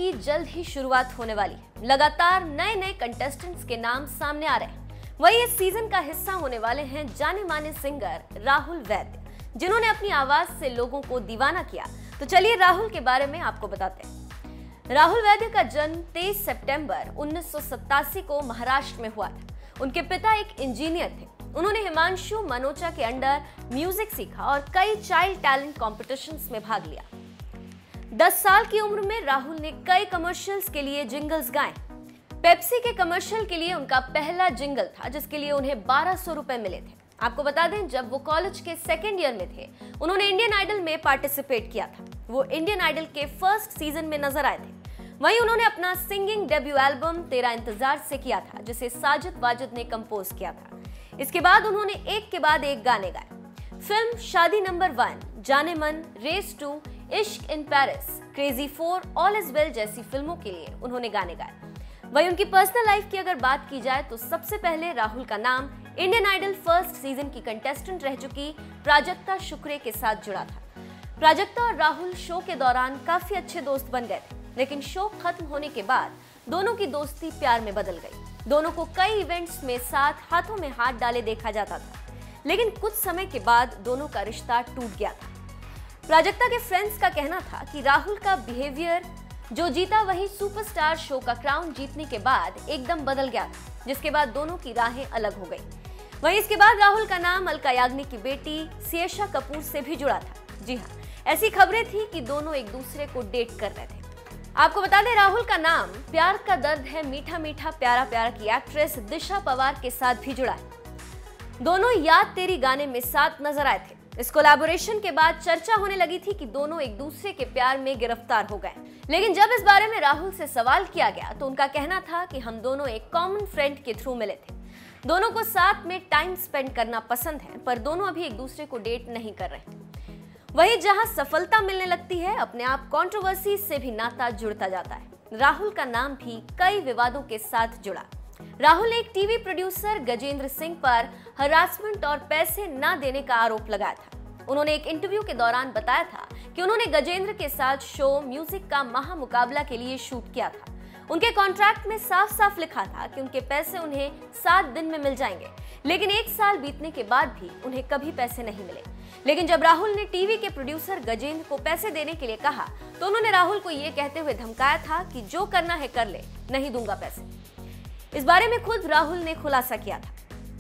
की जल्द ही शुरुआत होने वाली है। लगातार नए नए कंटेस्टेंट्स के नाम सामने आ रहे हैं। वही इस सीजन का हिस्सा होने वाले हैं जाने माने सिंगर राहुल वैद्य, जिन्होंने अपनी आवाज से लोगों को दीवाना किया। तो चलिए राहुल के बारे में आपको बताते हैं। राहुल वैद्य का जन्म 23 सितंबर 1987 को महाराष्ट्र में हुआ था। उनके पिता एक इंजीनियर थे। उन्होंने हिमांशु मनोचा के अंडर म्यूजिक सीखा और कई चाइल्ड टैलेंट कॉम्पिटिशन्स में भाग लिया। 10 साल की उम्र में राहुल ने कई कमर्शियल्स के लिए जिंगल्स गाए। पेप्सी के कमर्शियल के लिए उनका पहला जिंगल था, जिसके लिए उन्हें 1200 रुपए मिले थे। आपको बता दें, जब वो कॉलेज के सेकेंड ईयर में थे, उन्होंने इंडियन आइडल में पार्टिसिपेट किया था। वो इंडियन आइडल के फर्स्ट सीजन में नजर आए थे। वहीं उन्होंने अपना सिंगिंग डेब्यू एल्बम तेरा इंतजार से किया था, जिसे साजिद वाजिद ने कंपोज किया था। इसके बाद उन्होंने एक के बाद एक गाने गाए। फिल्म शादी नंबर 1, जाने मन, race 2, Ishq in Paris, crazy 4, all is well जैसी फिल्मों के लिए उन्होंने गाने गाए। वहीं उनकी पर्सनल लाइफ की अगर बात की जाए तो सबसे पहले राहुल का नाम इंडियन आइडल फर्स्ट सीजन की कंटेस्टेंट रह चुकी प्राजक्ता शुक्रे के साथ जुड़ा था। प्राजक्ता और राहुल शो के दौरान काफी अच्छे दोस्त बन गए थे, लेकिन शो खत्म होने के बाद दोनों की दोस्ती प्यार में बदल गई। दोनों को कई इवेंट्स में साथ हाथों में हाथ डाले देखा जाता था, लेकिन कुछ समय के बाद दोनों का रिश्ता टूट गया था। प्राजक्ता के फ्रेंड्स का कहना था कि राहुल का बिहेवियर जो जीता वही सुपरस्टार शो का क्राउन जीतने के बाद एकदम बदल गया था, जिसके बाद दोनों की राहें अलग हो गई। वहीं इसके बाद राहुल का नाम अलका याग्निक की बेटी सियेशा कपूर से भी जुड़ा था। जी हाँ, ऐसी खबरें थी कि दोनों एक दूसरे को डेट कर रहे थे। आपको बता दें, राहुल का नाम प्यार का दर्द है मीठा मीठा प्यारा प्यारा की एक्ट्रेस दिशा पवार के साथ भी जुड़ा है। दोनों याद तेरी गाने में साथ नजर आए थे। इस कोलैबोरेशन के बाद चर्चा होने लगी थी कि दोनों एक दूसरे के प्यार में गिरफ्तार हो गए। लेकिन जब इस बारे में राहुल से सवाल किया गया तो उनका कहना था कि हम दोनों एक कॉमन फ्रेंड के थ्रू मिले थे। दोनों को साथ में टाइम स्पेंड करना पसंद है, पर दोनों अभी एक दूसरे को डेट नहीं कर रहे। वहीं जहां सफलता मिलने लगती है, अपने आप कंट्रोवर्सी से भी नाता जुड़ता जाता है। राहुल का नाम भी कई विवादों के साथ जुड़ा। राहुल ने एक टीवी प्रोड्यूसर गजेंद्र सिंह पर हरासमेंट और पैसे न देने का आरोप लगाया था। उन्होंने एक इंटरव्यू के दौरान बताया था कि उन्होंने गजेंद्र के साथ शो म्यूजिक का महामुकाबला के लिए शूट किया था। उनके कॉन्ट्रैक्ट में साफ साफ लिखा था कि उनके पैसे उन्हें 7 दिन में मिल जाएंगे, लेकिन 1 साल बीतने के बाद भी उन्हें कभी पैसे नहीं मिले। लेकिन जब राहुल ने टीवी के प्रोड्यूसर गजेंद्र को पैसे देने के लिए कहा तो उन्होंने राहुल को ये कहते हुए धमकाया था कि जो करना है कर ले, नहीं दूंगा पैसे। इस बारे में खुद राहुल ने खुलासा किया था।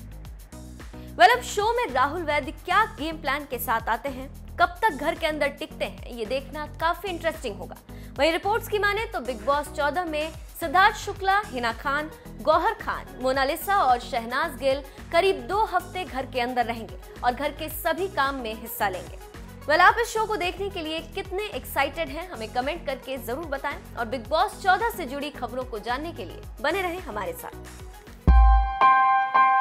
अब शो में राहुल वैद्य क्या गेम प्लान के साथ आते हैं, कब तक घर के अंदर टिकते हैं, ये देखना काफी इंटरेस्टिंग होगा। वहीं रिपोर्ट्स की माने तो बिग बॉस 14 में सिद्धार्थ शुक्ला, हिना खान, गौहर खान, मोनालिसा और शहनाज गिल करीब 2 हफ्ते घर के अंदर रहेंगे और घर के सभी काम में हिस्सा लेंगे। आप इस शो को देखने के लिए कितने एक्साइटेड हैं, हमें कमेंट करके जरूर बताएं और बिग बॉस 14 से जुड़ी खबरों को जानने के लिए बने रहें हमारे साथ।